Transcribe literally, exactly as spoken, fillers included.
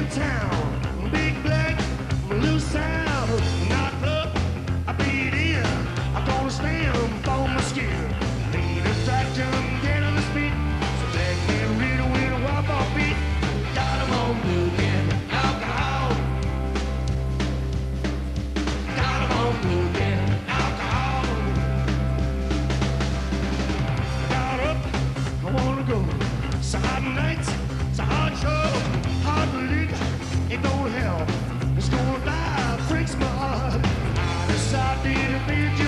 town, big black, loose sound, nightclub, I beat in, I'm gonna stand on my skin. Need attraction, get on the speed, so black man really with a walk off beat. Got 'em on blue can alcohol. Got 'em on blue can alcohol. Got up, I wanna go. It's a hot night, it's a hard show, hard to leak, ain't gonna help. It's gonna die, breaks my heart. I decided to be a